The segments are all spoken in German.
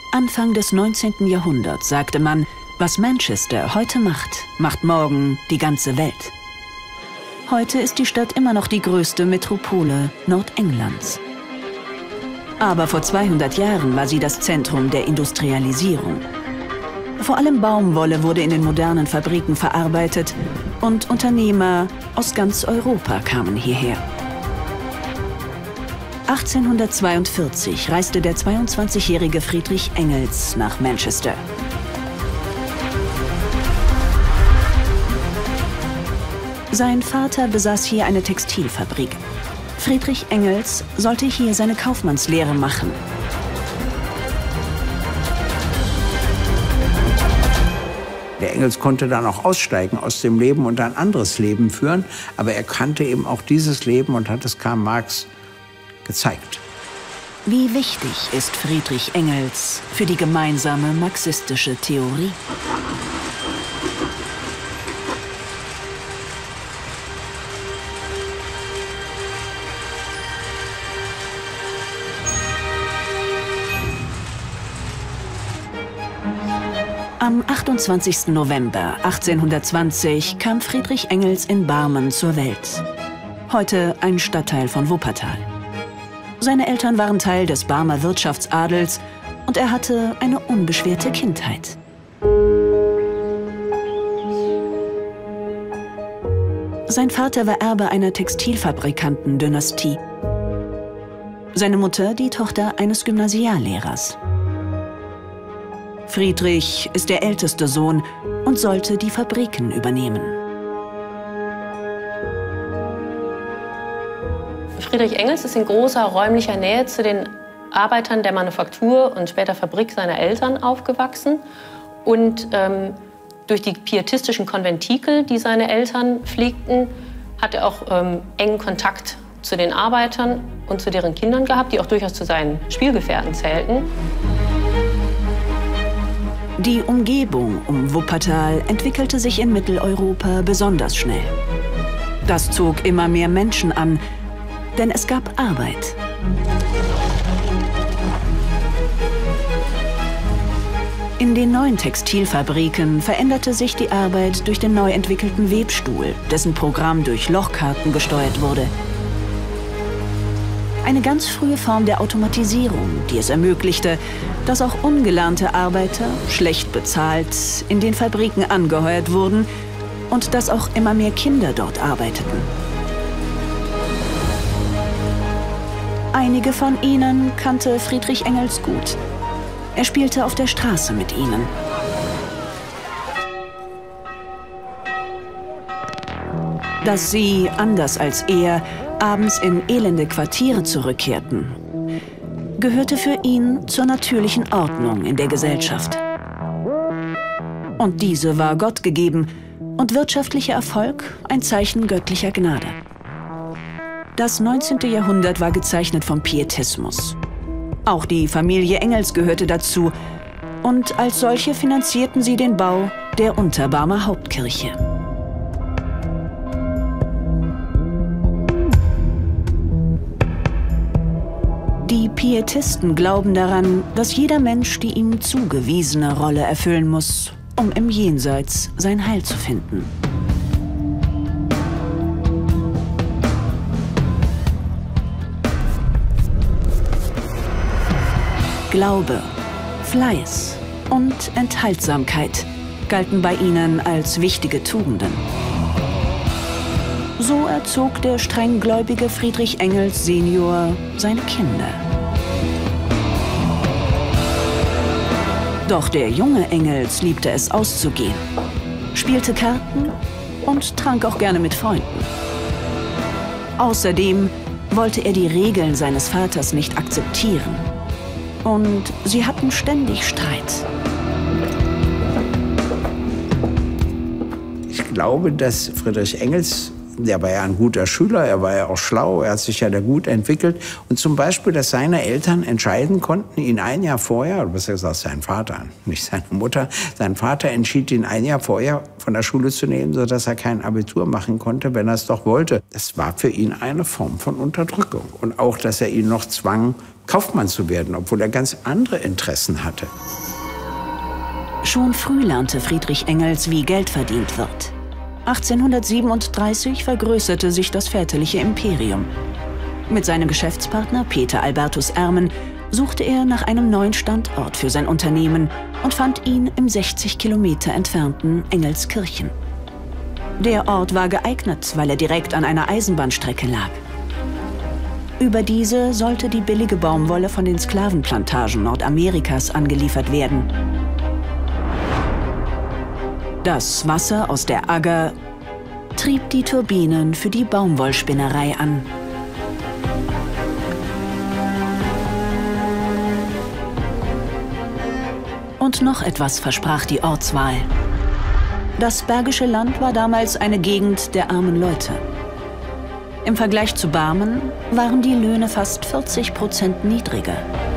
Anfang des 19. Jahrhunderts sagte man, was Manchester heute macht, macht morgen die ganze Welt. Heute ist die Stadt immer noch die größte Metropole Nordenglands. Aber vor 200 Jahren war sie das Zentrum der Industrialisierung. Vor allem Baumwolle wurde in den modernen Fabriken verarbeitet und Unternehmer aus ganz Europa kamen hierher. 1842 reiste der 22-jährige Friedrich Engels nach Manchester. Sein Vater besaß hier eine Textilfabrik. Friedrich Engels sollte hier seine Kaufmannslehre machen. Der Engels konnte dann auch aussteigen aus dem Leben und ein anderes Leben führen, aber er kannte eben auch dieses Leben und hat es Karl Marx gezeigt. Wie wichtig ist Friedrich Engels für die gemeinsame marxistische Theorie? Am 28. November 1820 kam Friedrich Engels in Barmen zur Welt. Heute ein Stadtteil von Wuppertal. Seine Eltern waren Teil des Barmer Wirtschaftsadels und er hatte eine unbeschwerte Kindheit. Sein Vater war Erbe einer Textilfabrikantendynastie. Seine Mutter die Tochter eines Gymnasiallehrers. Friedrich ist der älteste Sohn und sollte die Fabriken übernehmen. Friedrich Engels ist in großer räumlicher Nähe zu den Arbeitern der Manufaktur und später Fabrik seiner Eltern aufgewachsen. Und durch die pietistischen Konventikel, die seine Eltern pflegten, hat er auch engen Kontakt zu den Arbeitern und zu deren Kindern gehabt, die auch durchaus zu seinen Spielgefährten zählten. Die Umgebung um Wuppertal entwickelte sich in Mitteleuropa besonders schnell. Das zog immer mehr Menschen an, denn es gab Arbeit. In den neuen Textilfabriken veränderte sich die Arbeit durch den neu entwickelten Webstuhl, dessen Programm durch Lochkarten gesteuert wurde. Eine ganz frühe Form der Automatisierung, die es ermöglichte, dass auch ungelernte Arbeiter, schlecht bezahlt, in den Fabriken angeheuert wurden und dass auch immer mehr Kinder dort arbeiteten. Einige von ihnen kannte Friedrich Engels gut. Er spielte auf der Straße mit ihnen. Dass sie, anders als er, abends in elende Quartiere zurückkehrten, gehörte für ihn zur natürlichen Ordnung in der Gesellschaft. Und diese war Gott gegeben und wirtschaftlicher Erfolg ein Zeichen göttlicher Gnade. Das 19. Jahrhundert war gezeichnet vom Pietismus. Auch die Familie Engels gehörte dazu und als solche finanzierten sie den Bau der Unterbarmer Hauptkirche. Die Pietisten glauben daran, dass jeder Mensch die ihm zugewiesene Rolle erfüllen muss, um im Jenseits sein Heil zu finden. Glaube, Fleiß und Enthaltsamkeit galten bei ihnen als wichtige Tugenden. So erzog der strenggläubige Friedrich Engels Senior seine Kinder. Doch der junge Engels liebte es auszugehen, spielte Karten und trank auch gerne mit Freunden. Außerdem wollte er die Regeln seines Vaters nicht akzeptieren. Und sie hatten ständig Streit. Ich glaube, dass Friedrich Engels Der war ja ein guter Schüler, er war ja auch schlau, er hat sich ja da gut entwickelt. Und zum Beispiel, dass seine Eltern entscheiden konnten, ihn ein Jahr vorher, oder besser gesagt sein Vater, nicht seine Mutter, sein Vater entschied ihn ein Jahr vorher von der Schule zu nehmen, sodass er kein Abitur machen konnte, wenn er es doch wollte. Das war für ihn eine Form von Unterdrückung. Und auch, dass er ihn noch zwang, Kaufmann zu werden, obwohl er ganz andere Interessen hatte. Schon früh lernte Friedrich Engels, wie Geld verdient wird. 1837 vergrößerte sich das väterliche Imperium. Mit seinem Geschäftspartner Peter Albertus Ermen suchte er nach einem neuen Standort für sein Unternehmen und fand ihn im 60 Kilometer entfernten Engelskirchen. Der Ort war geeignet, weil er direkt an einer Eisenbahnstrecke lag. Über diese sollte die billige Baumwolle von den Sklavenplantagen Nordamerikas angeliefert werden. Das Wasser aus der Agger trieb die Turbinen für die Baumwollspinnerei an. Und noch etwas versprach die Ortswahl. Das Bergische Land war damals eine Gegend der armen Leute. Im Vergleich zu Barmen waren die Löhne fast 40% niedriger.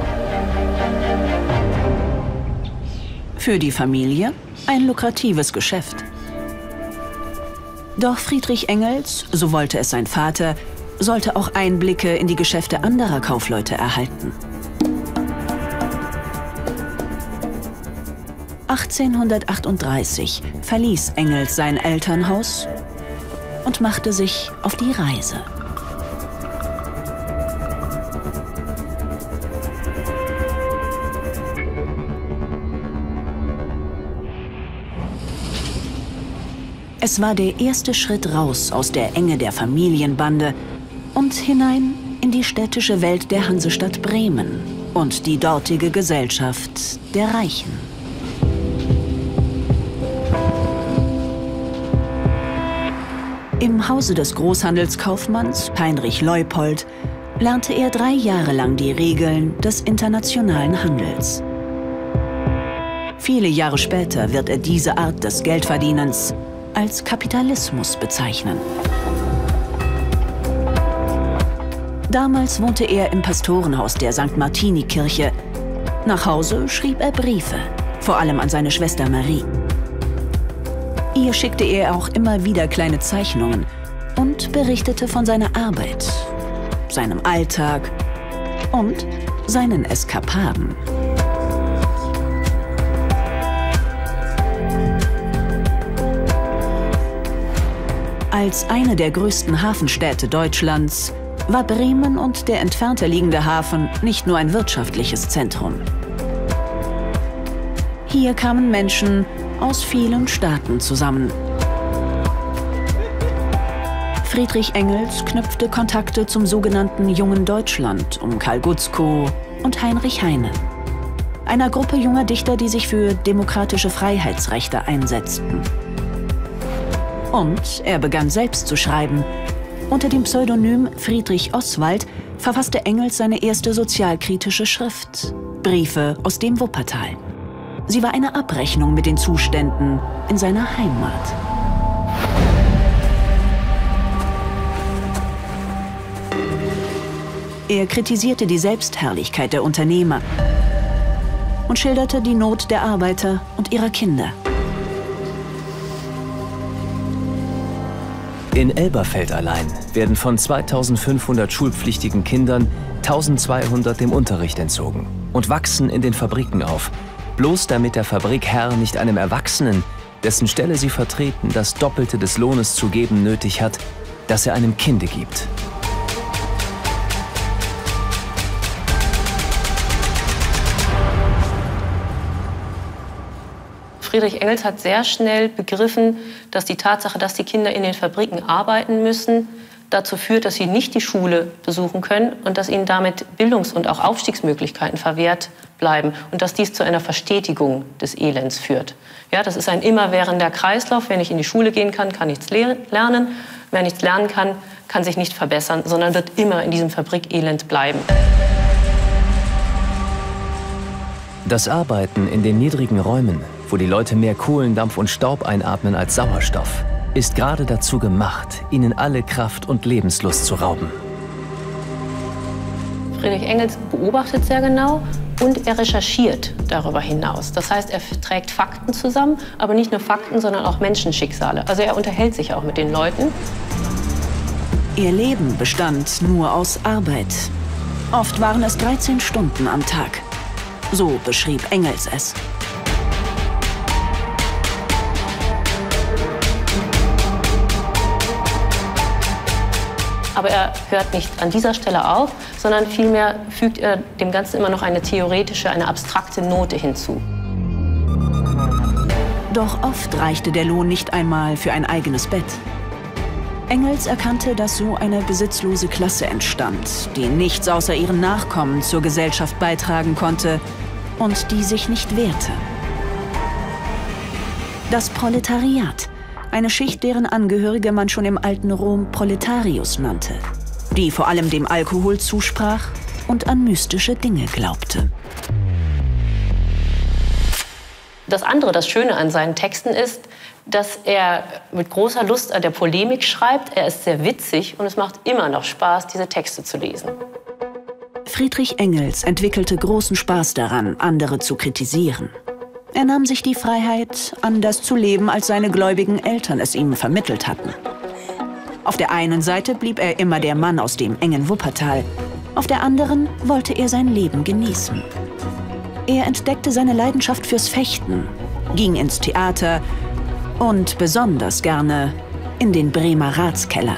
Für die Familie ein lukratives Geschäft. Doch Friedrich Engels, so wollte es sein Vater, sollte auch Einblicke in die Geschäfte anderer Kaufleute erhalten. 1838 verließ Engels sein Elternhaus und machte sich auf die Reise. Es war der erste Schritt raus aus der Enge der Familienbande und hinein in die städtische Welt der Hansestadt Bremen und die dortige Gesellschaft der Reichen. Im Hause des Großhandelskaufmanns Heinrich Leupold lernte er 3 Jahre lang die Regeln des internationalen Handels. Viele Jahre später wird er diese Art des Geldverdienens als Kapitalismus bezeichnen. Damals wohnte er im Pastorenhaus der St. Martini-Kirche. Nach Hause schrieb er Briefe, vor allem an seine Schwester Marie. Ihr schickte er auch immer wieder kleine Zeichnungen und berichtete von seiner Arbeit, seinem Alltag und seinen Eskapaden. Als eine der größten Hafenstädte Deutschlands war Bremen und der entfernter liegende Hafen nicht nur ein wirtschaftliches Zentrum. Hier kamen Menschen aus vielen Staaten zusammen. Friedrich Engels knüpfte Kontakte zum sogenannten Jungen Deutschland um Karl Gutzkow und Heinrich Heine, einer Gruppe junger Dichter, die sich für demokratische Freiheitsrechte einsetzten. Und er begann selbst zu schreiben. Unter dem Pseudonym Friedrich Oswald verfasste Engels seine erste sozialkritische Schrift, Briefe aus dem Wuppertal. Sie war eine Abrechnung mit den Zuständen in seiner Heimat. Er kritisierte die Selbstherrlichkeit der Unternehmer und schilderte die Not der Arbeiter und ihrer Kinder. In Elberfeld allein werden von 2500 schulpflichtigen Kindern 1200 dem Unterricht entzogen und wachsen in den Fabriken auf, bloß damit der Fabrikherr nicht einem Erwachsenen, dessen Stelle sie vertreten, das Doppelte des Lohnes zu geben nötig hat, das er einem Kinde gibt. Friedrich Engels hat sehr schnell begriffen, dass die Tatsache, dass die Kinder in den Fabriken arbeiten müssen, dazu führt, dass sie nicht die Schule besuchen können und dass ihnen damit Bildungs- und auch Aufstiegsmöglichkeiten verwehrt bleiben und dass dies zu einer Verstetigung des Elends führt. Ja, das ist ein immerwährender Kreislauf. Wer nicht in die Schule gehen kann, kann nichts lernen. Wer nichts lernen kann, kann sich nicht verbessern, sondern wird immer in diesem Fabrikelend bleiben. Das Arbeiten in den niedrigen Räumen, wo die Leute mehr Kohlendampf und Staub einatmen als Sauerstoff, ist gerade dazu gemacht, ihnen alle Kraft und Lebenslust zu rauben. Friedrich Engels beobachtet sehr genau und er recherchiert darüber hinaus. Das heißt, er trägt Fakten zusammen, aber nicht nur Fakten, sondern auch Menschenschicksale. Also er unterhält sich auch mit den Leuten. Ihr Leben bestand nur aus Arbeit. Oft waren es 13 Stunden am Tag. So beschrieb Engels es. Aber er hört nicht an dieser Stelle auf, sondern vielmehr fügt er dem Ganzen immer noch eine theoretische, eine abstrakte Note hinzu. Doch oft reichte der Lohn nicht einmal für ein eigenes Bett. Engels erkannte, dass so eine besitzlose Klasse entstand, die nichts außer ihren Nachkommen zur Gesellschaft beitragen konnte und die sich nicht wehrte. Das Proletariat. Eine Schicht, deren Angehörige man schon im alten Rom Proletarius nannte, die vor allem dem Alkohol zusprach und an mystische Dinge glaubte. Das andere, das Schöne an seinen Texten ist, dass er mit großer Lust an der Polemik schreibt. Er ist sehr witzig und es macht immer noch Spaß, diese Texte zu lesen. Friedrich Engels entwickelte großen Spaß daran, andere zu kritisieren. Er nahm sich die Freiheit, anders zu leben, als seine gläubigen Eltern es ihm vermittelt hatten. Auf der einen Seite blieb er immer der Mann aus dem engen Wuppertal. Auf der anderen wollte er sein Leben genießen. Er entdeckte seine Leidenschaft fürs Fechten, ging ins Theater und besonders gerne in den Bremer Ratskeller.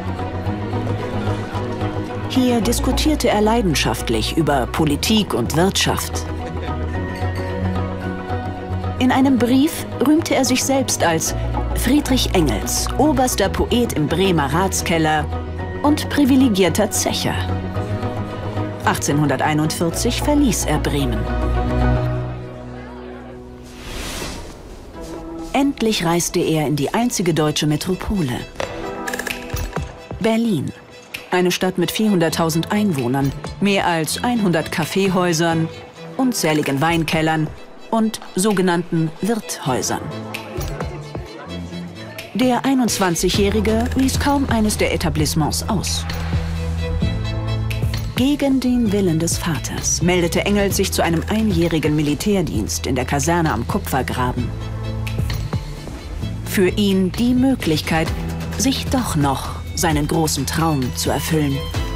Hier diskutierte er leidenschaftlich über Politik und Wirtschaft. In einem Brief rühmte er sich selbst als Friedrich Engels, oberster Poet im Bremer Ratskeller und privilegierter Zecher. 1841 verließ er Bremen. Endlich reiste er in die einzige deutsche Metropole. Berlin, eine Stadt mit 400.000 Einwohnern, mehr als 100 Kaffeehäusern, unzähligen Weinkellern und sogenannten Wirthäusern. Der 21-Jährige ließ kaum eines der Etablissements aus. Gegen den Willen des Vaters meldete Engels sich zu einem einjährigen Militärdienst in der Kaserne am Kupfergraben. Für ihn die Möglichkeit, sich doch noch seinen großen Traum zu erfüllen.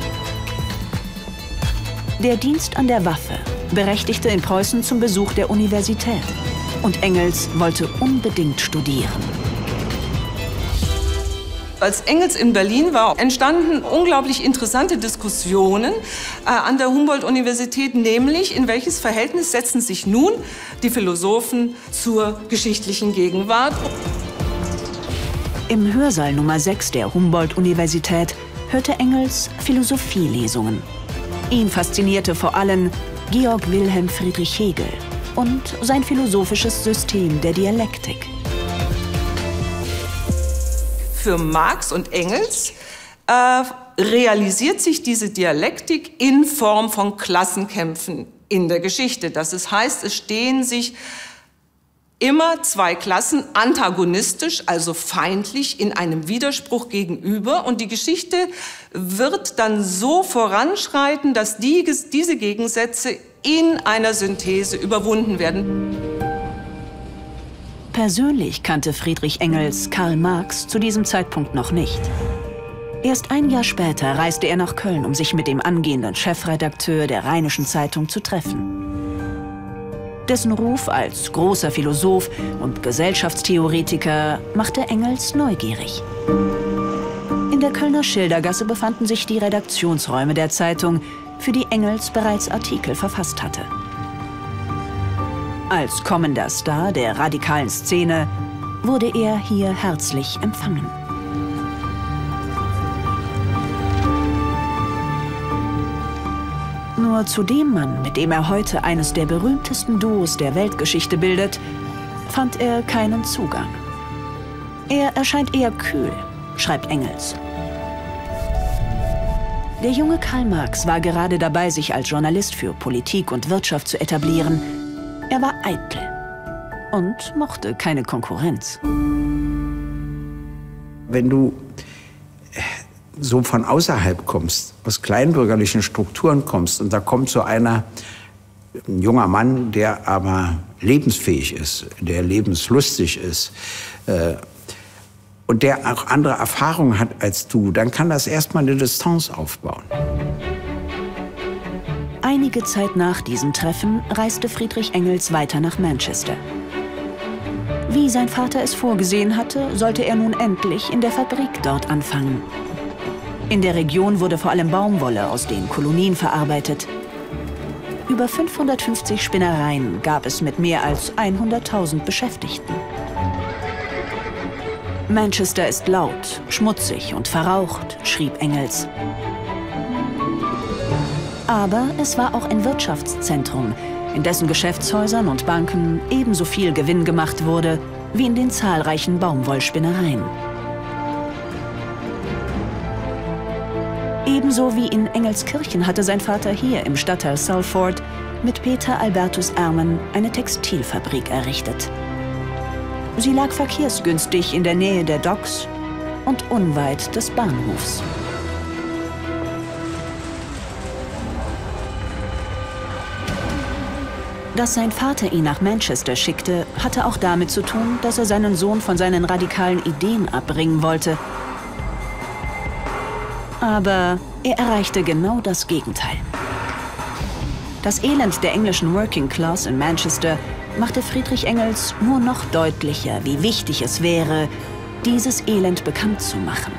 Der Dienst an der Waffe berechtigte in Preußen zum Besuch der Universität. Und Engels wollte unbedingt studieren. Als Engels in Berlin war, entstanden unglaublich interessante Diskussionen an der Humboldt-Universität, nämlich in welches Verhältnis setzen sich nun die Philosophen zur geschichtlichen Gegenwart. Im Hörsaal Nummer 6 der Humboldt-Universität hörte Engels Philosophielesungen. Ihn faszinierte vor allem Georg Wilhelm Friedrich Hegel und sein philosophisches System der Dialektik. Für Marx und Engels realisiert sich diese Dialektik in Form von Klassenkämpfen in der Geschichte. Das heißt, es stehen sich immer zwei Klassen antagonistisch, also feindlich, in einem Widerspruch gegenüber. Und die Geschichte wird dann so voranschreiten, dass diese Gegensätze in einer Synthese überwunden werden. Persönlich kannte Friedrich Engels Karl Marx zu diesem Zeitpunkt noch nicht. Erst ein Jahr später reiste er nach Köln, um sich mit dem angehenden Chefredakteur der Rheinischen Zeitung zu treffen. Dessen Ruf als großer Philosoph und Gesellschaftstheoretiker machte Engels neugierig. In der Kölner Schildergasse befanden sich die Redaktionsräume der Zeitung, für die Engels bereits Artikel verfasst hatte. Als kommender Star der radikalen Szene wurde er hier herzlich empfangen. Nur zu dem Mann, mit dem er heute eines der berühmtesten Duos der Weltgeschichte bildet, fand er keinen Zugang. Er erscheint eher kühl, schreibt Engels. Der junge Karl Marx war gerade dabei, sich als Journalist für Politik und Wirtschaft zu etablieren. Er war eitel und mochte keine Konkurrenz. wenn du so von außerhalb kommst, aus kleinbürgerlichen Strukturen kommst, und da kommt so ein junger Mann, der aber lebensfähig ist, der lebenslustig ist, und der auch andere Erfahrungen hat als du, dann kann das erstmal eine Distanz aufbauen. Einige Zeit nach diesem Treffen reiste Friedrich Engels weiter nach Manchester. Wie sein Vater es vorgesehen hatte, sollte er nun endlich in der Fabrik dort anfangen. In der Region wurde vor allem Baumwolle aus den Kolonien verarbeitet. Über 550 Spinnereien gab es mit mehr als 100.000 Beschäftigten. Manchester ist laut, schmutzig und verraucht, schrieb Engels. Aber es war auch ein Wirtschaftszentrum, in dessen Geschäftshäusern und Banken ebenso viel Gewinn gemacht wurde wie in den zahlreichen Baumwollspinnereien. Ebenso wie in Engelskirchen hatte sein Vater hier im Stadtteil Salford mit Peter Albertus Ermen eine Textilfabrik errichtet. Sie lag verkehrsgünstig in der Nähe der Docks und unweit des Bahnhofs. Dass sein Vater ihn nach Manchester schickte, hatte auch damit zu tun, dass er seinen Sohn von seinen radikalen Ideen abbringen wollte. Aber er erreichte genau das Gegenteil. Das Elend der englischen Working Class in Manchester machte Friedrich Engels nur noch deutlicher, wie wichtig es wäre, dieses Elend bekannt zu machen.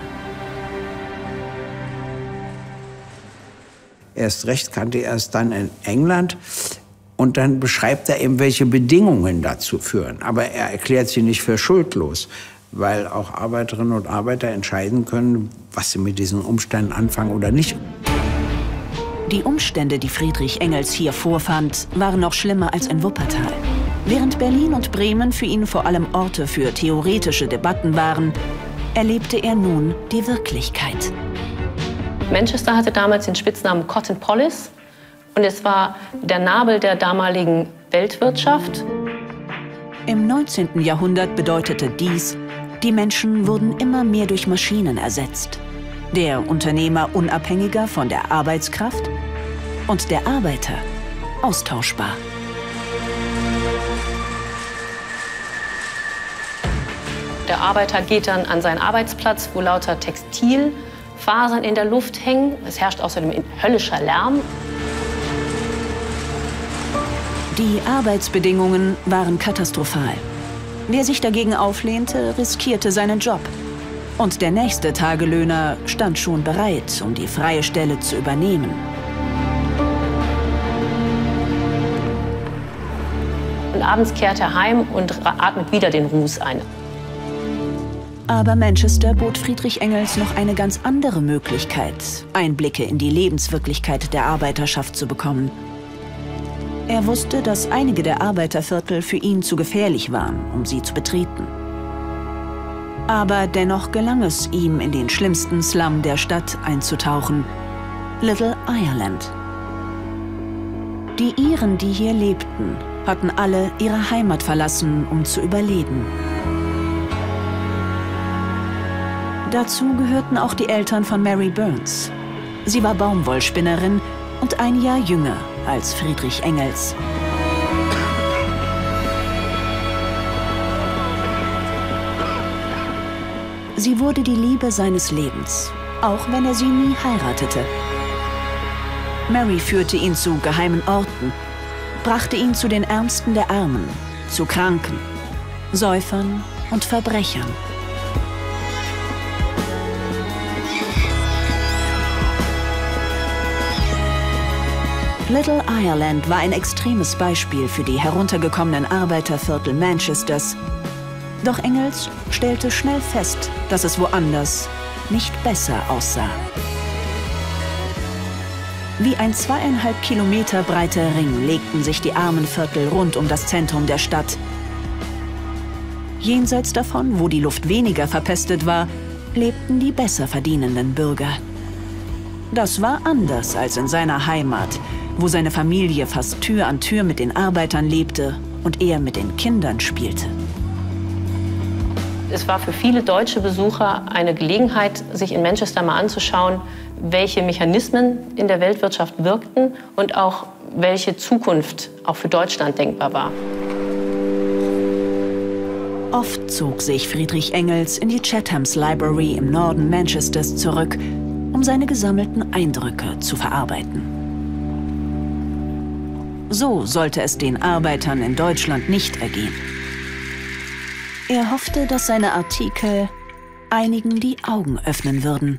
Erst recht kannte er es dann in England. Und dann beschreibt er eben, welche Bedingungen dazu führen. Aber er erklärt sie nicht für schuldlos, weil auch Arbeiterinnen und Arbeiter entscheiden können, was sie mit diesen Umständen anfangen oder nicht. Die Umstände, die Friedrich Engels hier vorfand, waren noch schlimmer als in Wuppertal. Während Berlin und Bremen für ihn vor allem Orte für theoretische Debatten waren, erlebte er nun die Wirklichkeit. Manchester hatte damals den Spitznamen Cotton Polis. Und es war der Nabel der damaligen Weltwirtschaft. Im 19. Jahrhundert bedeutete dies, die Menschen wurden immer mehr durch Maschinen ersetzt. Der Unternehmer unabhängiger von der Arbeitskraft und der Arbeiter austauschbar. Der Arbeiter geht dann an seinen Arbeitsplatz, wo lauter Textilfasern in der Luft hängen. Es herrscht außerdem höllischer Lärm. Die Arbeitsbedingungen waren katastrophal. Wer sich dagegen auflehnte, riskierte seinen Job. Und der nächste Tagelöhner stand schon bereit, um die freie Stelle zu übernehmen. Und abends kehrt er heim und atmet wieder den Ruß ein. Aber Manchester bot Friedrich Engels noch eine ganz andere Möglichkeit, Einblicke in die Lebenswirklichkeit der Arbeiterschaft zu bekommen. Er wusste, dass einige der Arbeiterviertel für ihn zu gefährlich waren, um sie zu betreten. Aber dennoch gelang es ihm, in den schlimmsten Slum der Stadt einzutauchen: Little Ireland. Die Iren, die hier lebten, hatten alle ihre Heimat verlassen, um zu überleben. Dazu gehörten auch die Eltern von Mary Burns. Sie war Baumwollspinnerin und ein Jahr jünger als Friedrich Engels. Sie wurde die Liebe seines Lebens, auch wenn er sie nie heiratete. Mary führte ihn zu geheimen Orten, brachte ihn zu den Ärmsten der Armen, zu Kranken, Säufern und Verbrechern. Little Ireland war ein extremes Beispiel für die heruntergekommenen Arbeiterviertel Manchesters. Doch Engels stellte schnell fest, dass es woanders nicht besser aussah. Wie ein 2,5 Kilometer breiter Ring legten sich die Armenviertel rund um das Zentrum der Stadt. Jenseits davon, wo die Luft weniger verpestet war, lebten die besser verdienenden Bürger. Das war anders als in seiner Heimat, wo seine Familie fast Tür an Tür mit den Arbeitern lebte und er mit den Kindern spielte. Es war für viele deutsche Besucher eine Gelegenheit, sich in Manchester mal anzuschauen, welche Mechanismen in der Weltwirtschaft wirkten und auch welche Zukunft auch für Deutschland denkbar war. Oft zog sich Friedrich Engels in die Chatham's Library im Norden Manchesters zurück, um seine gesammelten Eindrücke zu verarbeiten. So sollte es den Arbeitern in Deutschland nicht ergehen. Er hoffte, dass seine Artikel einigen die Augen öffnen würden.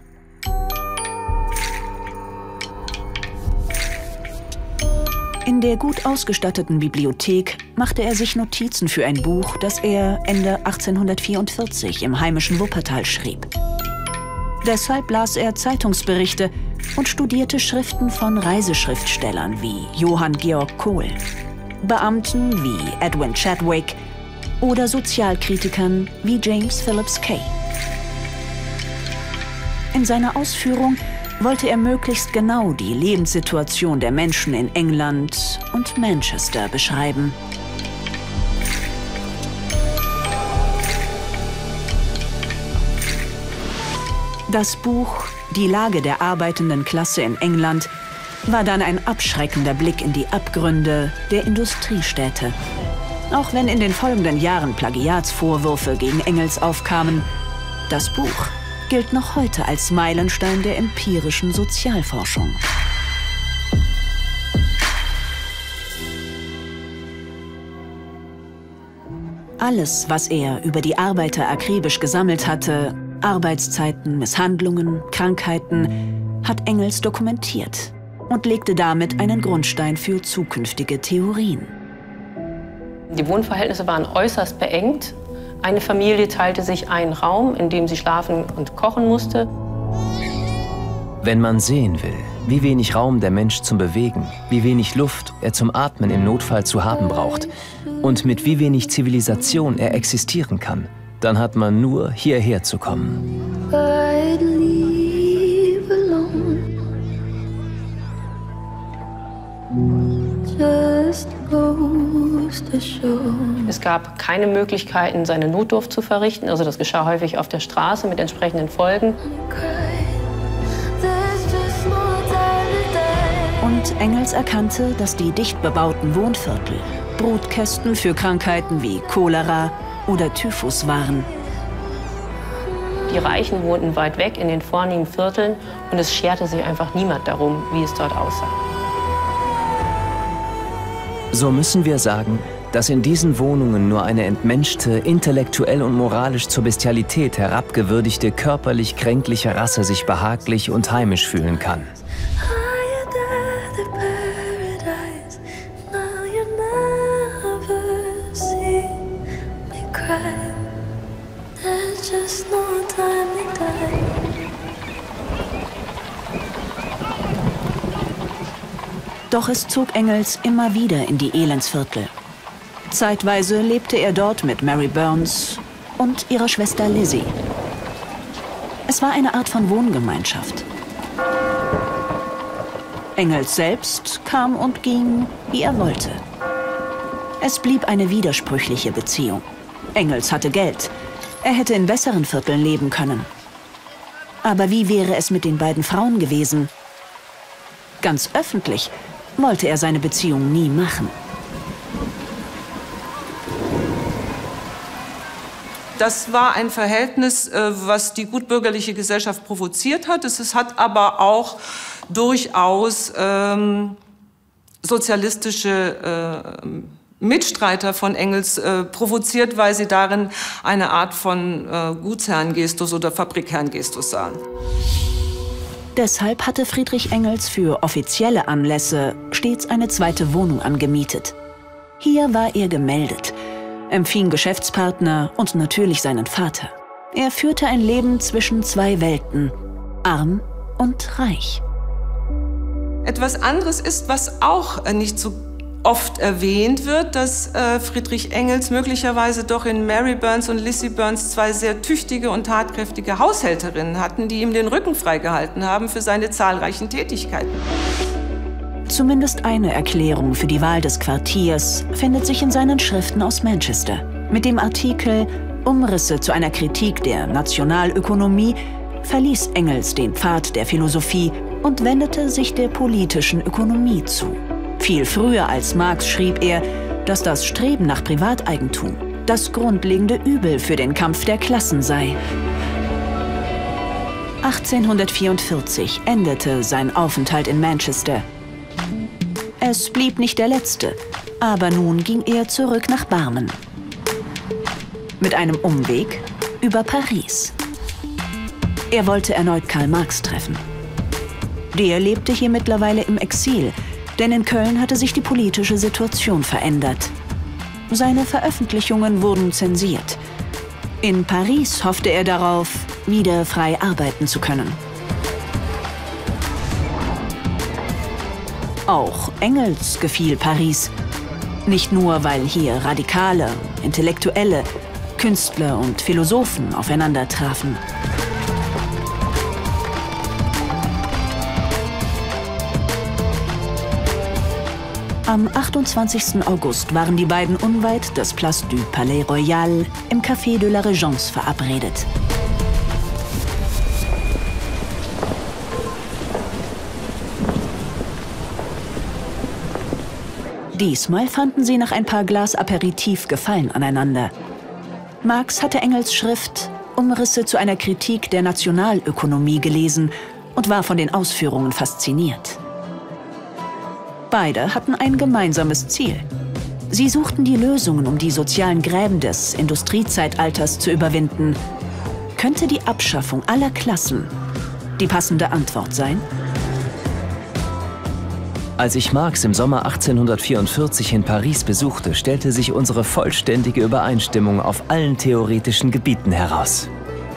In der gut ausgestatteten Bibliothek machte er sich Notizen für ein Buch, das er Ende 1844 im heimischen Wuppertal schrieb. Deshalb las er Zeitungsberichte und studierte Schriften von Reiseschriftstellern wie Johann Georg Kohl, Beamten wie Edwin Chadwick oder Sozialkritikern wie James Phillips Kay. In seiner Ausführung wollte er möglichst genau die Lebenssituation der Menschen in England und Manchester beschreiben. Das Buch »Die Lage der arbeitenden Klasse in England« war dann ein abschreckender Blick in die Abgründe der Industriestädte. Auch wenn in den folgenden Jahren Plagiatsvorwürfe gegen Engels aufkamen, das Buch gilt noch heute als Meilenstein der empirischen Sozialforschung. Alles, was er über die Arbeiter akribisch gesammelt hatte, Arbeitszeiten, Misshandlungen, Krankheiten, hat Engels dokumentiert und legte damit einen Grundstein für zukünftige Theorien. Die Wohnverhältnisse waren äußerst beengt. Eine Familie teilte sich einen Raum, in dem sie schlafen und kochen musste. Wenn man sehen will, wie wenig Raum der Mensch zum Bewegen, wie wenig Luft er zum Atmen im Notfall zu haben braucht und mit wie wenig Zivilisation er existieren kann, dann hat man nur hierher zu kommen. Es gab keine Möglichkeiten, seine Notdurft zu verrichten. Also das geschah häufig auf der Straße mit entsprechenden Folgen. Und Engels erkannte, dass die dicht bebauten Wohnviertel Brutkästen für Krankheiten wie Cholera oder Typhus waren. Die Reichen wohnten weit weg in den vornehmen Vierteln und es scherte sich einfach niemand darum, wie es dort aussah. So müssen wir sagen, dass in diesen Wohnungen nur eine entmenschte, intellektuell und moralisch zur Bestialität herabgewürdigte, körperlich kränkliche Rasse sich behaglich und heimisch fühlen kann. Doch es zog Engels immer wieder in die Elendsviertel. Zeitweise lebte er dort mit Mary Burns und ihrer Schwester Lizzie. Es war eine Art von Wohngemeinschaft. Engels selbst kam und ging, wie er wollte. Es blieb eine widersprüchliche Beziehung. Engels hatte Geld. Er hätte in besseren Vierteln leben können. Aber wie wäre es mit den beiden Frauen gewesen? Ganz öffentlich wollte er seine Beziehung nie machen. Das war ein Verhältnis, was die gutbürgerliche Gesellschaft provoziert hat. Es hat aber auch durchaus sozialistische Mitstreiter von Engels provoziert, weil sie darin eine Art von Gutsherrengestus oder Fabrikherrengestus sahen. Deshalb hatte Friedrich Engels für offizielle Anlässe stets eine zweite Wohnung angemietet. Hier war er gemeldet, empfing Geschäftspartner und natürlich seinen Vater. Er führte ein Leben zwischen zwei Welten, arm und reich. Etwas anderes ist, was auch nicht so oft erwähnt wird, dass Friedrich Engels möglicherweise doch in Mary Burns und Lizzie Burns zwei sehr tüchtige und tatkräftige Haushälterinnen hatten, die ihm den Rücken freigehalten haben für seine zahlreichen Tätigkeiten. Zumindest eine Erklärung für die Wahl des Quartiers findet sich in seinen Schriften aus Manchester mit dem Artikel »Die Lage der arbeitenden Klasse in England« 1848. Umrisse zu einer Kritik der Nationalökonomie verließ Engels den Pfad der Philosophie und wendete sich der politischen Ökonomie zu. Viel früher als Marx schrieb er, dass das Streben nach Privateigentum das grundlegende Übel für den Kampf der Klassen sei. 1844 endete sein Aufenthalt in Manchester. Es blieb nicht der letzte, aber nun ging er zurück nach Barmen. Mit einem Umweg über Paris. Er wollte erneut Karl Marx treffen. Der lebte hier mittlerweile im Exil, denn in Köln hatte sich die politische Situation verändert. Seine Veröffentlichungen wurden zensiert. In Paris hoffte er darauf, wieder frei arbeiten zu können. Auch Engels gefiel Paris. Nicht nur, weil hier Radikale, Intellektuelle, Künstler und Philosophen aufeinander trafen. Am 28. August waren die beiden unweit des Place du Palais Royal im Café de la Régence verabredet. Diesmal fanden sie nach ein paar Glas Aperitif Gefallen aneinander. Marx hatte Engels Schrift Umrisse zu einer Kritik der Nationalökonomie gelesen und war von den Ausführungen fasziniert. Beide hatten ein gemeinsames Ziel. Sie suchten die Lösungen, um die sozialen Gräben des Industriezeitalters zu überwinden. Könnte die Abschaffung aller Klassen die passende Antwort sein? Als ich Marx im Sommer 1844 in Paris besuchte, stellte sich unsere vollständige Übereinstimmung auf allen theoretischen Gebieten heraus.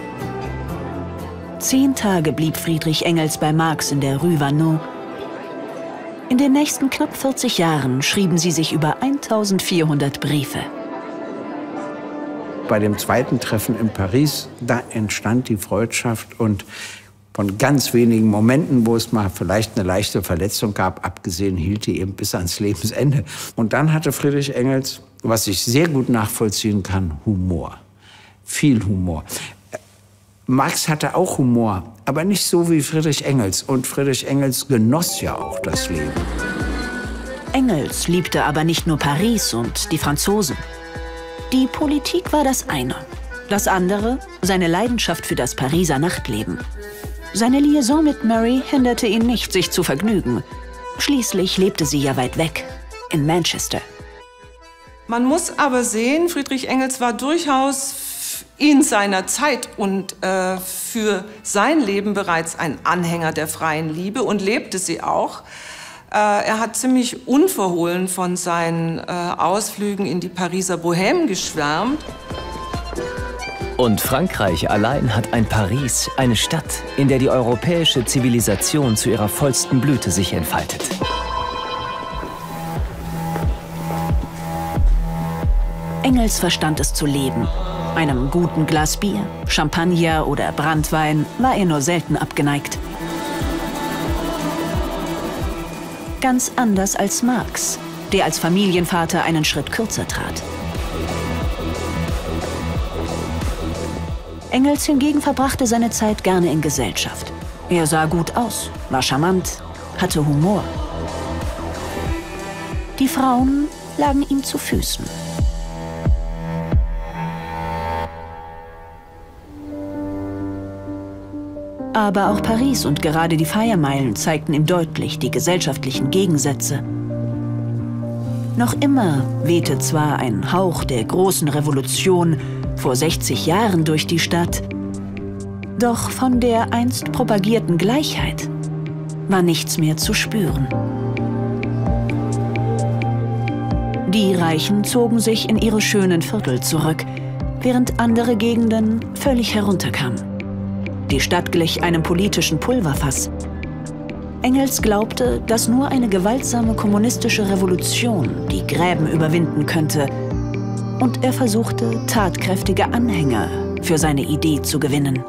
10 Tage blieb Friedrich Engels bei Marx in der Rue Vaneau. In den nächsten knapp 40 Jahren schrieben sie sich über 1400 Briefe. Bei dem zweiten Treffen in Paris, da entstand die Freundschaft und von ganz wenigen Momenten, wo es mal vielleicht eine leichte Verletzung gab, abgesehen, hielt die eben bis ans Lebensende. Und dann hatte Friedrich Engels, was ich sehr gut nachvollziehen kann, Humor. Viel Humor. Marx hatte auch Humor, aber nicht so wie Friedrich Engels. Und Friedrich Engels genoss ja auch das Leben. Engels liebte aber nicht nur Paris und die Franzosen. Die Politik war das eine. Das andere, seine Leidenschaft für das Pariser Nachtleben. Seine Liaison mit Mary hinderte ihn nicht, sich zu vergnügen. Schließlich lebte sie ja weit weg, in Manchester. Man muss aber sehen, Friedrich Engels war durchaus in seiner Zeit und für sein Leben bereits ein Anhänger der freien Liebe und lebte sie auch. Er hat ziemlich unverhohlen von seinen Ausflügen in die Pariser Bohème geschwärmt. Und Frankreich allein hat ein Paris, eine Stadt, in der die europäische Zivilisation zu ihrer vollsten Blüte sich entfaltet. Engels verstand es zu leben. Einem guten Glas Bier, Champagner oder Branntwein war er nur selten abgeneigt. Ganz anders als Marx, der als Familienvater einen Schritt kürzer trat. Engels hingegen verbrachte seine Zeit gerne in Gesellschaft. Er sah gut aus, war charmant, hatte Humor. Die Frauen lagen ihm zu Füßen. Aber auch Paris und gerade die Feiermeilen zeigten ihm deutlich die gesellschaftlichen Gegensätze. Noch immer wehte zwar ein Hauch der großen Revolution vor 60 Jahren durch die Stadt, doch von der einst propagierten Gleichheit war nichts mehr zu spüren. Die Reichen zogen sich in ihre schönen Viertel zurück, während andere Gegenden völlig herunterkamen. Die Stadt glich einem politischen Pulverfass. Engels glaubte, dass nur eine gewaltsame kommunistische Revolution die Gräben überwinden könnte. Und er versuchte, tatkräftige Anhänger für seine Idee zu gewinnen.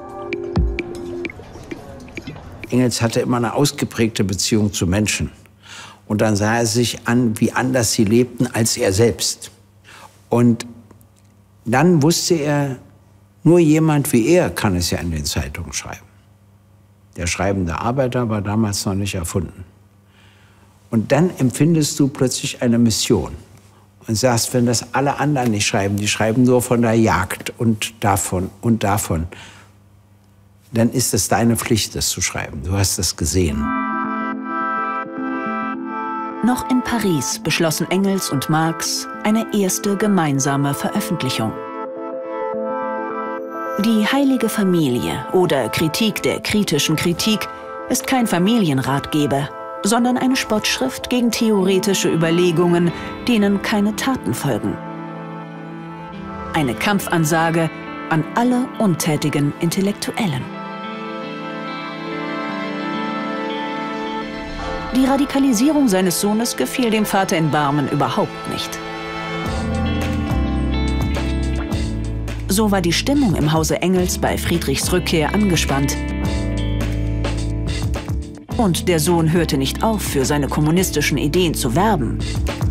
Engels hatte immer eine ausgeprägte Beziehung zu Menschen. Und dann sah er sich an, wie anders sie lebten als er selbst. Und dann wusste er, Nur jemand wie er kann es ja in den Zeitungen schreiben. Der schreibende Arbeiter war damals noch nicht erfunden. Und dann empfindest du plötzlich eine Mission und sagst, wenn das alle anderen nicht schreiben, die schreiben nur von der Jagd und davon, dann ist es deine Pflicht, das zu schreiben. Du hast das gesehen. Noch in Paris beschlossen Engels und Marx eine erste gemeinsame Veröffentlichung. Die heilige Familie oder Kritik der kritischen Kritik ist kein Familienratgeber, sondern eine Spottschrift gegen theoretische Überlegungen, denen keine Taten folgen. Eine Kampfansage an alle untätigen Intellektuellen. Die Radikalisierung seines Sohnes gefiel dem Vater in Barmen überhaupt nicht. So war die Stimmung im Hause Engels bei Friedrichs Rückkehr angespannt. Und der Sohn hörte nicht auf, für seine kommunistischen Ideen zu werben.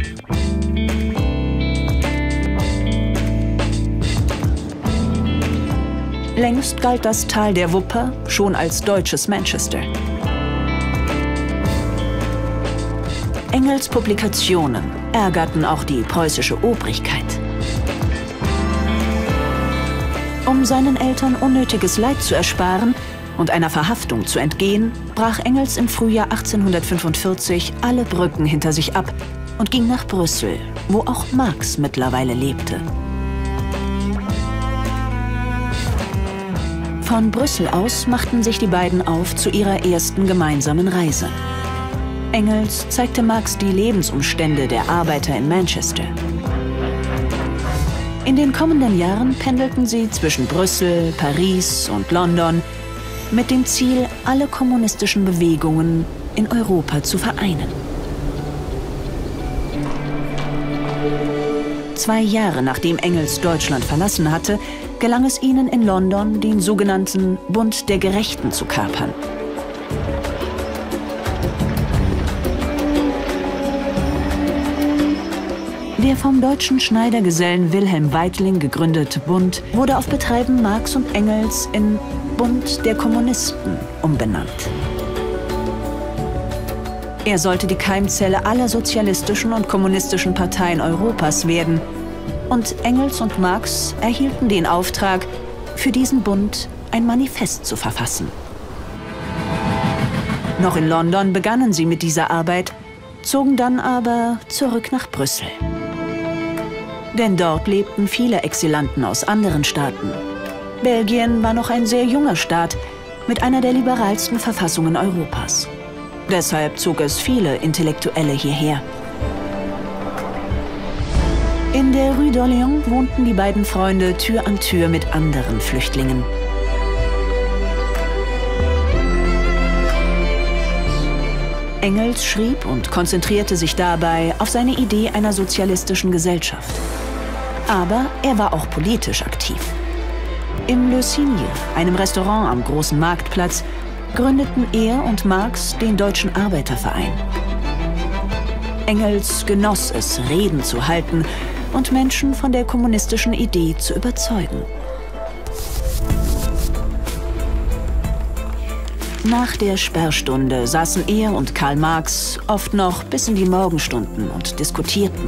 Längst galt das Tal der Wupper schon als deutsches Manchester. Engels Publikationen ärgerten auch die preußische Obrigkeit. Um seinen Eltern unnötiges Leid zu ersparen und einer Verhaftung zu entgehen, brach Engels im Frühjahr 1845 alle Brücken hinter sich ab und ging nach Brüssel, wo auch Marx mittlerweile lebte. Von Brüssel aus machten sich die beiden auf zu ihrer ersten gemeinsamen Reise. Engels zeigte Marx die Lebensumstände der Arbeiter in Manchester. In den kommenden Jahren pendelten sie zwischen Brüssel, Paris und London mit dem Ziel, alle kommunistischen Bewegungen in Europa zu vereinen. 2 Jahre nachdem Engels Deutschland verlassen hatte, gelang es ihnen in London, den sogenannten Bund der Gerechten zu kapern. Der vom deutschen Schneidergesellen Wilhelm Weitling gegründete Bund wurde auf Betreiben Marx und Engels in Bund der Kommunisten umbenannt. Er sollte die Keimzelle aller sozialistischen und kommunistischen Parteien Europas werden. Und Engels und Marx erhielten den Auftrag, für diesen Bund ein Manifest zu verfassen. Noch in London begannen sie mit dieser Arbeit, zogen dann aber zurück nach Brüssel. Denn dort lebten viele Exilanten aus anderen Staaten. Belgien war noch ein sehr junger Staat mit einer der liberalsten Verfassungen Europas. Deshalb zog es viele Intellektuelle hierher. In der Rue d'Orléans wohnten die beiden Freunde Tür an Tür mit anderen Flüchtlingen. Engels schrieb und konzentrierte sich dabei auf seine Idee einer sozialistischen Gesellschaft. Aber er war auch politisch aktiv. Im Le Cygne, einem Restaurant am Großen Marktplatz, gründeten er und Marx den Deutschen Arbeiterverein. Engels genoss es, Reden zu halten und Menschen von der kommunistischen Idee zu überzeugen. Nach der Sperrstunde saßen er und Karl Marx oft noch bis in die Morgenstunden und diskutierten.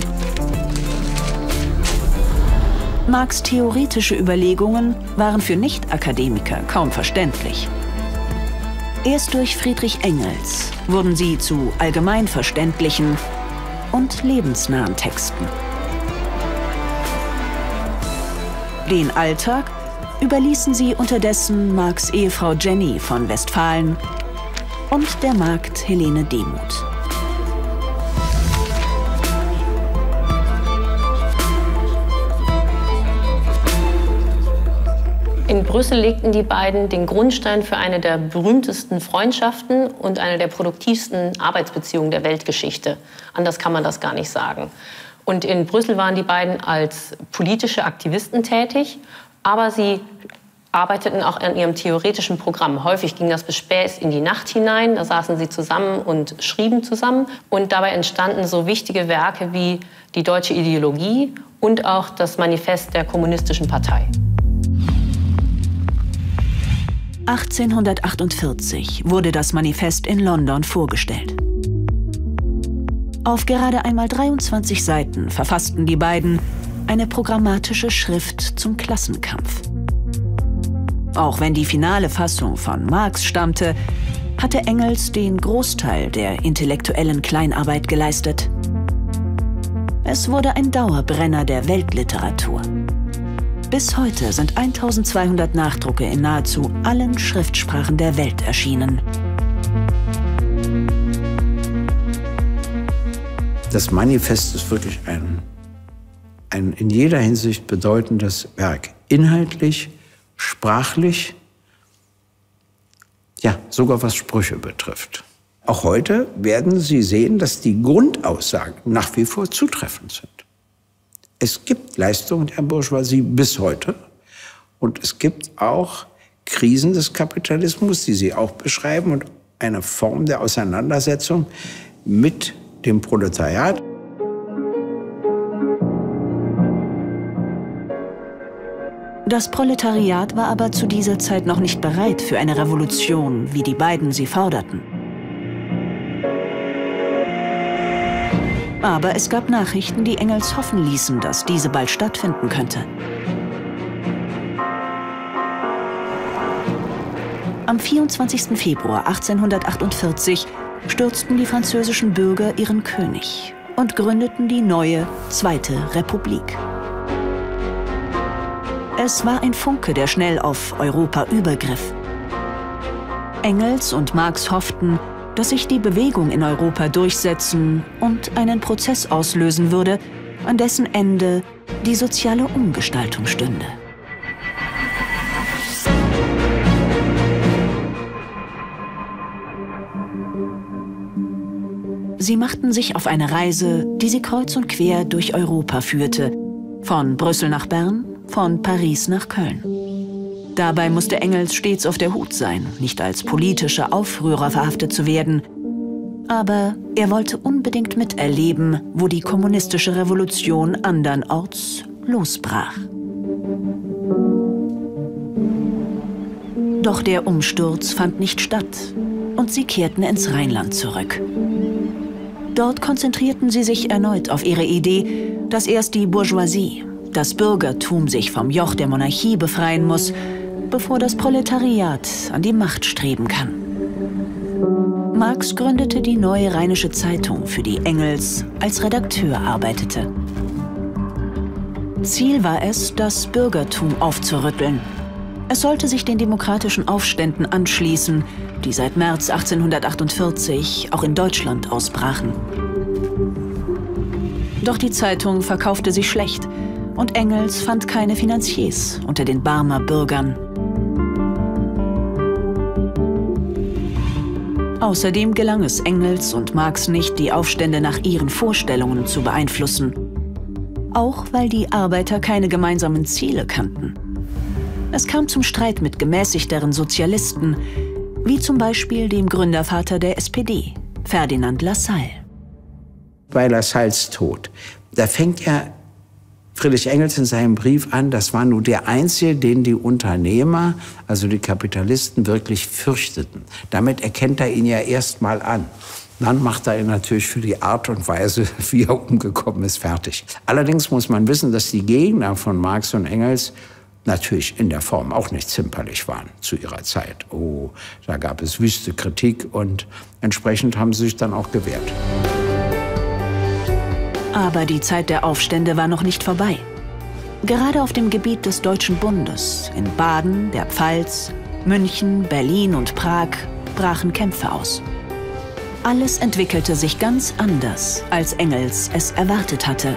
Marx' theoretische Überlegungen waren für Nicht-Akademiker kaum verständlich. Erst durch Friedrich Engels wurden sie zu allgemeinverständlichen und lebensnahen Texten. Den Alltag überließen sie unterdessen Marx' Ehefrau Jenny von Westfalen und der Magd Helene Demuth. In Brüssel legten die beiden den Grundstein für eine der berühmtesten Freundschaften und eine der produktivsten Arbeitsbeziehungen der Weltgeschichte. Anders kann man das gar nicht sagen. Und in Brüssel waren die beiden als politische Aktivisten tätig, aber sie arbeiteten auch an ihrem theoretischen Programm. Häufig ging das bis spät in die Nacht hinein. Da saßen sie zusammen und schrieben zusammen. Und dabei entstanden so wichtige Werke wie die Deutsche Ideologie und auch das Manifest der Kommunistischen Partei. 1848 wurde das Manifest in London vorgestellt. Auf gerade einmal 23 Seiten verfassten die beiden eine programmatische Schrift zum Klassenkampf. Auch wenn die finale Fassung von Marx stammte, hatte Engels den Großteil der intellektuellen Kleinarbeit geleistet. Es wurde ein Dauerbrenner der Weltliteratur. Bis heute sind 1200 Nachdrucke in nahezu allen Schriftsprachen der Welt erschienen. Das Manifest ist wirklich ein in jeder Hinsicht bedeutendes Werk. Inhaltlich, sprachlich, ja, sogar was Sprüche betrifft. Auch heute werden Sie sehen, dass die Grundaussagen nach wie vor zutreffend sind. Es gibt Leistungen der Bourgeoisie bis heute und es gibt auch Krisen des Kapitalismus, die Sie auch beschreiben, und eine Form der Auseinandersetzung mit dem Proletariat. Das Proletariat war aber zu dieser Zeit noch nicht bereit für eine Revolution, wie die beiden sie forderten. Aber es gab Nachrichten, die Engels hoffen ließen, dass diese bald stattfinden könnte. Am 24. Februar 1848 stürzten die französischen Bürger ihren König und gründeten die neue Zweite Republik. Es war ein Funke, der schnell auf Europa übergriff. Engels und Marx hofften, dass sich die Bewegung in Europa durchsetzen und einen Prozess auslösen würde, an dessen Ende die soziale Umgestaltung stünde. Sie machten sich auf eine Reise, die sie kreuz und quer durch Europa führte, von Brüssel nach Bern, von Paris nach Köln. Dabei musste Engels stets auf der Hut sein, nicht als politischer Aufrührer verhaftet zu werden. Aber er wollte unbedingt miterleben, wo die kommunistische Revolution andernorts losbrach. Doch der Umsturz fand nicht statt und sie kehrten ins Rheinland zurück. Dort konzentrierten sie sich erneut auf ihre Idee, dass erst die Bourgeoisie, das Bürgertum, sich vom Joch der Monarchie befreien muss, bevor das Proletariat an die Macht streben kann. Marx gründete die Neue Rheinische Zeitung, für die Engels als Redakteur arbeitete. Ziel war es, das Bürgertum aufzurütteln. Es sollte sich den demokratischen Aufständen anschließen, die seit März 1848 auch in Deutschland ausbrachen. Doch die Zeitung verkaufte sich schlecht und Engels fand keine Finanziers unter den Barmer Bürgern. Außerdem gelang es Engels und Marx nicht, die Aufstände nach ihren Vorstellungen zu beeinflussen. Auch weil die Arbeiter keine gemeinsamen Ziele kannten. Es kam zum Streit mit gemäßigteren Sozialisten, wie zum Beispiel dem Gründervater der SPD, Ferdinand Lassalle. Bei Lassalles Tod, da fängt ja Friedrich Engels in seinem Brief an, das war nur der einzige, den die Unternehmer, also die Kapitalisten, wirklich fürchteten. Damit erkennt er ihn ja erst mal an. Dann macht er ihn natürlich für die Art und Weise, wie er umgekommen ist, fertig. Allerdings muss man wissen, dass die Gegner von Marx und Engels natürlich in der Form auch nicht zimperlich waren zu ihrer Zeit. Oh, da gab es wüste Kritik und entsprechend haben sie sich dann auch gewehrt. Aber die Zeit der Aufstände war noch nicht vorbei. Gerade auf dem Gebiet des Deutschen Bundes, in Baden, der Pfalz, München, Berlin und Prag, brachen Kämpfe aus. Alles entwickelte sich ganz anders, als Engels es erwartet hatte.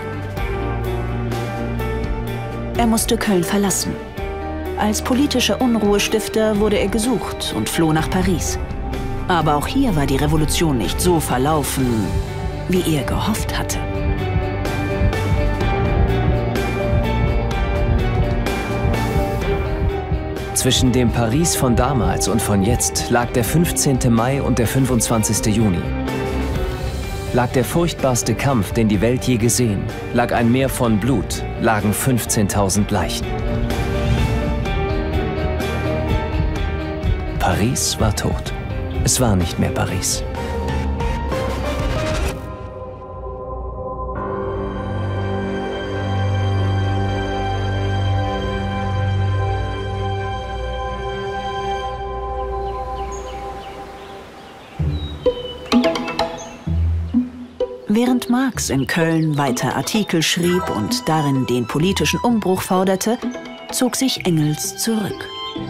Er musste Köln verlassen. Als politischer Unruhestifter wurde er gesucht und floh nach Paris. Aber auch hier war die Revolution nicht so verlaufen, wie er gehofft hatte. Zwischen dem Paris von damals und von jetzt lag der 15. Mai und der 25. Juni. Lag der furchtbarste Kampf, den die Welt je gesehen, lag ein Meer von Blut, lagen 15.000 Leichen. Paris war tot. Es war nicht mehr Paris. Während Marx in Köln weiter Artikel schrieb und darin den politischen Umbruch forderte, zog sich Engels zurück.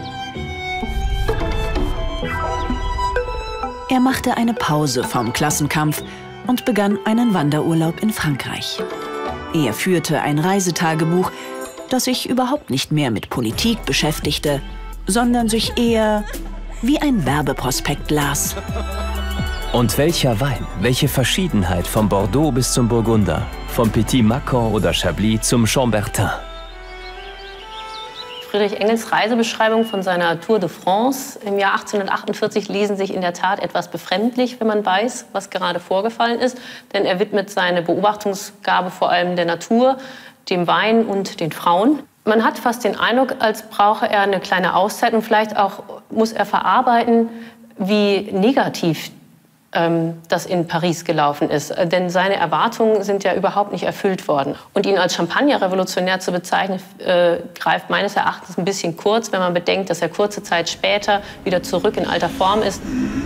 Er machte eine Pause vom Klassenkampf und begann einen Wanderurlaub in Frankreich. Er führte ein Reisetagebuch, das sich überhaupt nicht mehr mit Politik beschäftigte, sondern sich eher wie ein Werbeprospekt las. Und welcher Wein, welche Verschiedenheit vom Bordeaux bis zum Burgunder, vom Petit Macon oder Chablis zum Chambertin. Friedrich Engels Reisebeschreibung von seiner Tour de France im Jahr 1848 lesen sich in der Tat etwas befremdlich, wenn man weiß, was gerade vorgefallen ist. Denn er widmet seine Beobachtungsgabe vor allem der Natur, dem Wein und den Frauen. Man hat fast den Eindruck, als brauche er eine kleine Auszeit und vielleicht auch muss er verarbeiten, wie negativ das in Paris gelaufen ist. Denn seine Erwartungen sind ja überhaupt nicht erfüllt worden. Und ihn als Champagner-Revolutionär zu bezeichnen, greift meines Erachtens ein bisschen kurz, wenn man bedenkt, dass er kurze Zeit später wieder zurück in alter Form ist.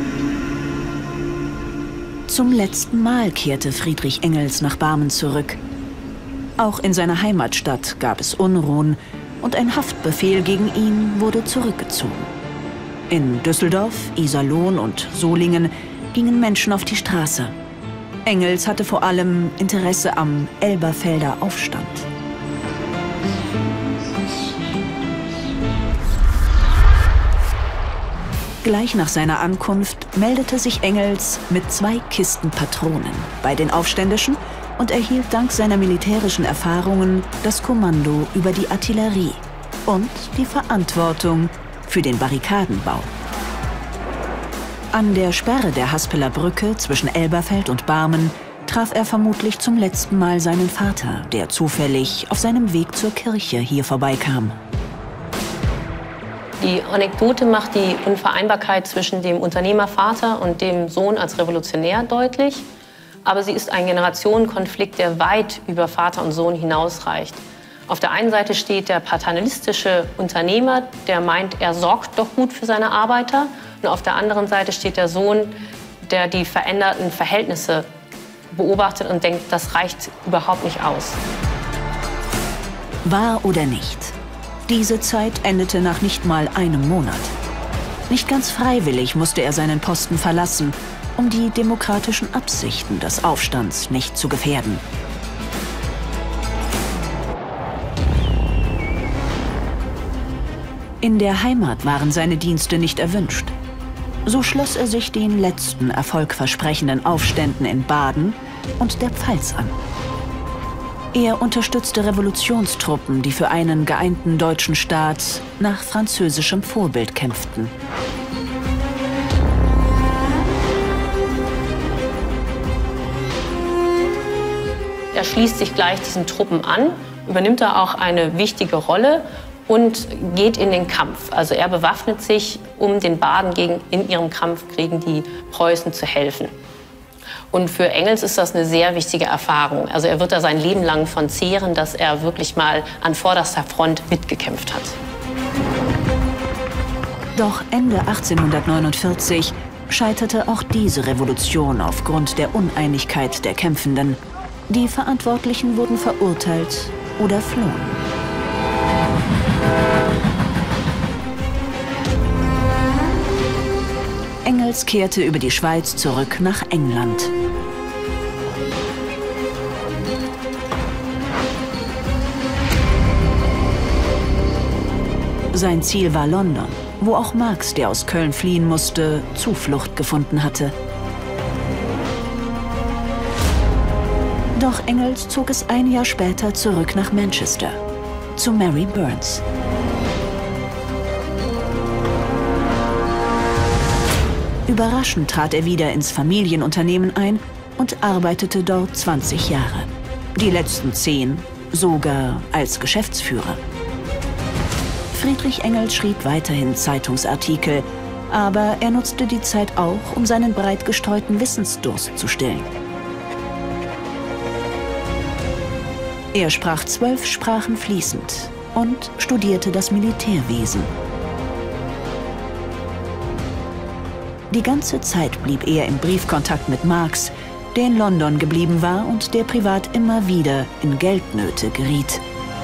Zum letzten Mal kehrte Friedrich Engels nach Barmen zurück. Auch in seiner Heimatstadt gab es Unruhen und ein Haftbefehl gegen ihn wurde zurückgezogen. In Düsseldorf, Iserlohn und Solingen gingen Menschen auf die Straße. Engels hatte vor allem Interesse am Elberfelder Aufstand. Gleich nach seiner Ankunft meldete sich Engels mit 2 Kisten Patronen bei den Aufständischen und erhielt dank seiner militärischen Erfahrungen das Kommando über die Artillerie und die Verantwortung für den Barrikadenbau. An der Sperre der Haspeler Brücke zwischen Elberfeld und Barmen traf er vermutlich zum letzten Mal seinen Vater, der zufällig auf seinem Weg zur Kirche hier vorbeikam. Die Anekdote macht die Unvereinbarkeit zwischen dem Unternehmervater und dem Sohn als Revolutionär deutlich. Aber sie ist ein Generationenkonflikt, der weit über Vater und Sohn hinausreicht. Auf der einen Seite steht der paternalistische Unternehmer, der meint, er sorgt doch gut für seine Arbeiter. Und auf der anderen Seite steht der Sohn, der die veränderten Verhältnisse beobachtet und denkt, das reicht überhaupt nicht aus. Wahr oder nicht? Diese Zeit endete nach nicht mal einem Monat. Nicht ganz freiwillig musste er seinen Posten verlassen, um die demokratischen Absichten des Aufstands nicht zu gefährden. In der Heimat waren seine Dienste nicht erwünscht. So schloss er sich den letzten erfolgversprechenden Aufständen in Baden und der Pfalz an. Er unterstützte Revolutionstruppen, die für einen geeinten deutschen Staat nach französischem Vorbild kämpften. Er schließt sich gleich diesen Truppen an, übernimmt da auch eine wichtige Rolle und geht in den Kampf. Also er bewaffnet sich, um den Baden in ihrem Kampf gegen die Preußen zu helfen. Und für Engels ist das eine sehr wichtige Erfahrung. Also er wird da sein Leben lang von zehren, dass er wirklich mal an vorderster Front mitgekämpft hat. Doch Ende 1849 scheiterte auch diese Revolution aufgrund der Uneinigkeit der Kämpfenden. Die Verantwortlichen wurden verurteilt oder flohen. Engels kehrte über die Schweiz zurück nach England. Sein Ziel war London, wo auch Marx, der aus Köln fliehen musste, Zuflucht gefunden hatte. Doch Engels zog es ein Jahr später zurück nach Manchester, zu Mary Burns. Überraschend trat er wieder ins Familienunternehmen ein und arbeitete dort 20 Jahre. Die letzten 10 sogar als Geschäftsführer. Friedrich Engels schrieb weiterhin Zeitungsartikel, Aber er nutzte die Zeit auch, um seinen breit gestreuten Wissensdurst zu stillen. Er sprach 12 Sprachen fließend und studierte das Militärwesen. Die ganze Zeit blieb er im Briefkontakt mit Marx, der in London geblieben war und der privat immer wieder in Geldnöte geriet.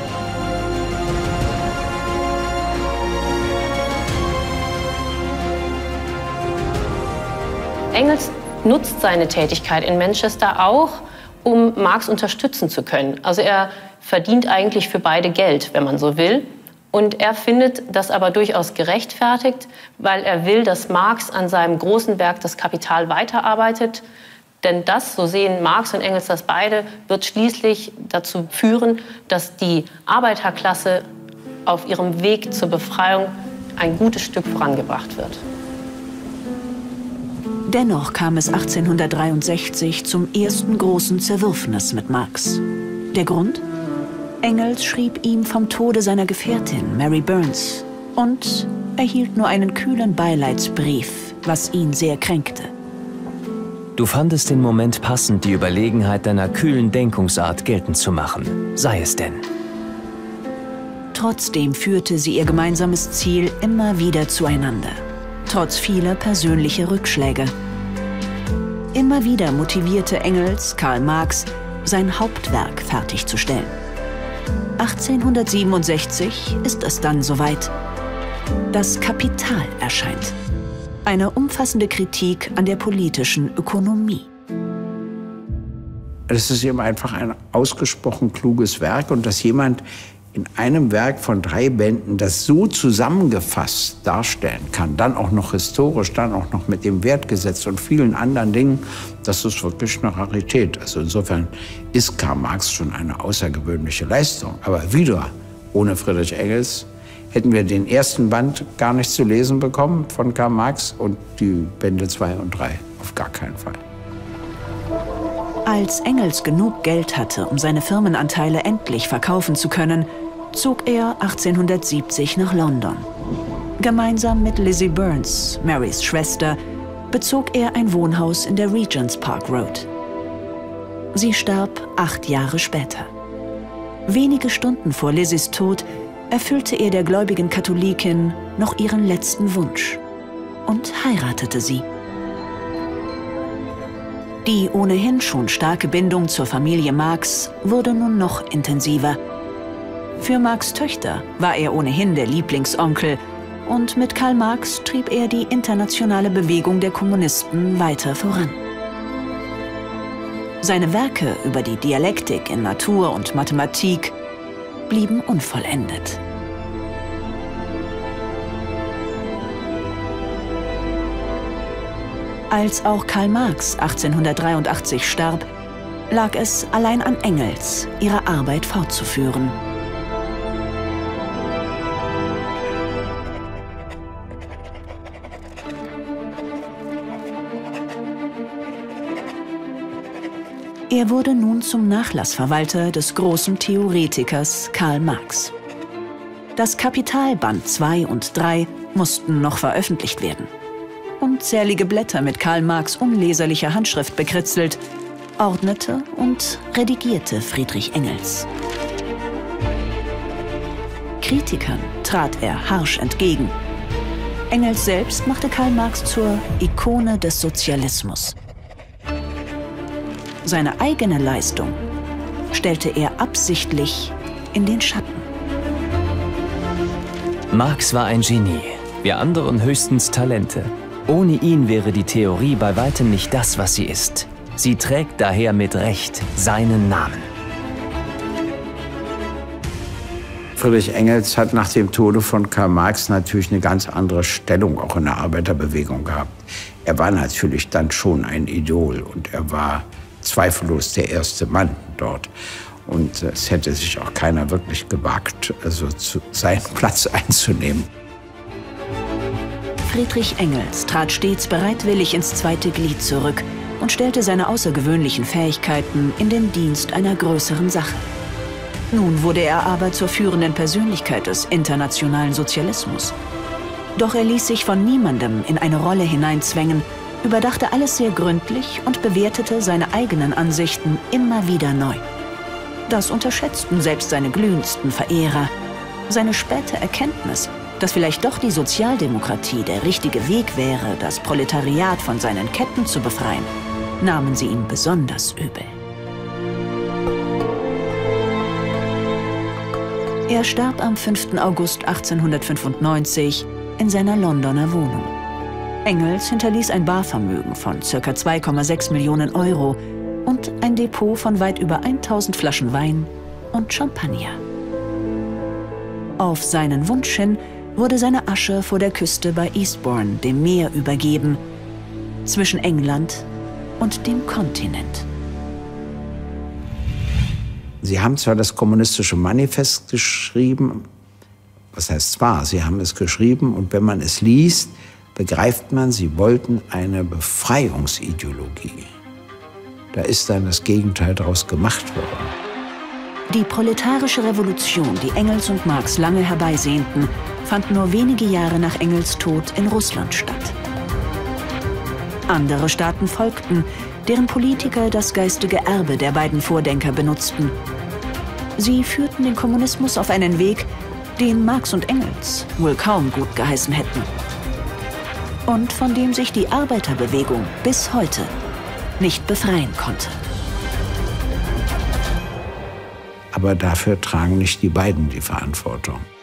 Engels nutzt seine Tätigkeit in Manchester auch, um Marx unterstützen zu können. Also er verdient eigentlich für beide Geld, wenn man so will. Und er findet das aber durchaus gerechtfertigt, weil er will, dass Marx an seinem großen Werk Das Kapital weiterarbeitet. Denn das, so sehen Marx und Engels das beide, wird schließlich dazu führen, dass die Arbeiterklasse auf ihrem Weg zur Befreiung ein gutes Stück vorangebracht wird. Dennoch kam es 1863 zum ersten großen Zerwürfnis mit Marx. Der Grund? Engels schrieb ihm vom Tode seiner Gefährtin Mary Burns und erhielt nur einen kühlen Beileidsbrief, was ihn sehr kränkte. Du fandest den Moment passend, die Überlegenheit deiner kühlen Denkungsart geltend zu machen. Sei es denn. Trotzdem führte sie ihr gemeinsames Ziel immer wieder zueinander, trotz vieler persönlicher Rückschläge. Immer wieder motivierte Engels Karl Marx, sein Hauptwerk fertigzustellen. 1867 ist es dann soweit. Das Kapital erscheint. Eine umfassende Kritik an der politischen Ökonomie. Es ist eben einfach ein ausgesprochen kluges Werk und dass jemand in einem Werk von 3 Bänden das so zusammengefasst darstellen kann, dann auch noch historisch, dann auch noch mit dem Wertgesetz und vielen anderen Dingen, das ist wirklich eine Rarität. Also insofern ist Karl Marx schon eine außergewöhnliche Leistung. Aber wieder, ohne Friedrich Engels hätten wir den ersten Band gar nicht zu lesen bekommen von Karl Marx und die Bände 2 und 3 auf gar keinen Fall. Als Engels genug Geld hatte, um seine Firmenanteile endlich verkaufen zu können, zog er 1870 nach London. Gemeinsam mit Lizzie Burns, Marys Schwester, bezog er ein Wohnhaus in der Regent's Park Road. Sie starb 8 Jahre später. Wenige Stunden vor Lizzies Tod erfüllte er der gläubigen Katholikin noch ihren letzten Wunsch und heiratete sie. Die ohnehin schon starke Bindung zur Familie Marx wurde nun noch intensiver. Für Marx' Töchter war er ohnehin der Lieblingsonkel und mit Karl Marx trieb er die internationale Bewegung der Kommunisten weiter voran. Seine Werke über die Dialektik in Natur und Mathematik blieben unvollendet. Als auch Karl Marx 1883 starb, lag es allein an Engels, ihre Arbeit fortzuführen. Er wurde nun zum Nachlassverwalter des großen Theoretikers Karl Marx. Das Kapital Band 2 und 3 mussten noch veröffentlicht werden. Unzählige Blätter mit Karl Marx unleserlicher Handschrift bekritzelt, ordnete und redigierte Friedrich Engels. Kritikern trat er harsch entgegen. Engels selbst machte Karl Marx zur Ikone des Sozialismus. Seine eigene Leistung stellte er absichtlich in den Schatten. Marx war ein Genie, wir anderen höchstens Talente. Ohne ihn wäre die Theorie bei weitem nicht das, was sie ist. Sie trägt daher mit Recht seinen Namen. Friedrich Engels hat nach dem Tode von Karl Marx natürlich eine ganz andere Stellung auch in der Arbeiterbewegung gehabt. Er war natürlich dann schon ein Idol und er war zweifellos der erste Mann dort. Und es hätte sich auch keiner wirklich gewagt, also seinen Platz einzunehmen. Friedrich Engels trat stets bereitwillig ins zweite Glied zurück und stellte seine außergewöhnlichen Fähigkeiten in den Dienst einer größeren Sache. Nun wurde er aber zur führenden Persönlichkeit des internationalen Sozialismus. Doch er ließ sich von niemandem in eine Rolle hineinzwängen, überdachte alles sehr gründlich und bewertete seine eigenen Ansichten immer wieder neu. Das unterschätzten selbst seine glühendsten Verehrer. Seine späte Erkenntnis, dass vielleicht doch die Sozialdemokratie der richtige Weg wäre, das Proletariat von seinen Ketten zu befreien, nahmen sie ihm besonders übel. Er starb am 5. August 1895 in seiner Londoner Wohnung. Engels hinterließ ein Barvermögen von ca. 2,6 Millionen Euro und ein Depot von weit über 1000 Flaschen Wein und Champagner. Auf seinen Wunsch hin wurde seine Asche vor der Küste bei Eastbourne dem Meer übergeben, zwischen England und dem Kontinent. Sie haben zwar das kommunistische Manifest geschrieben, was heißt zwar, Sie haben es geschrieben, und wenn man es liest, begreift man, Sie wollten eine Befreiungsideologie. Da ist dann das Gegenteil daraus gemacht worden. Die proletarische Revolution, die Engels und Marx lange herbeisehnten, fand nur wenige Jahre nach Engels Tod in Russland statt. Andere Staaten folgten, deren Politiker das geistige Erbe der beiden Vordenker benutzten. Sie führten den Kommunismus auf einen Weg, den Marx und Engels wohl kaum gut geheißen hätten. Und von dem sich die Arbeiterbewegung bis heute nicht befreien konnte. Aber dafür tragen nicht die beiden die Verantwortung.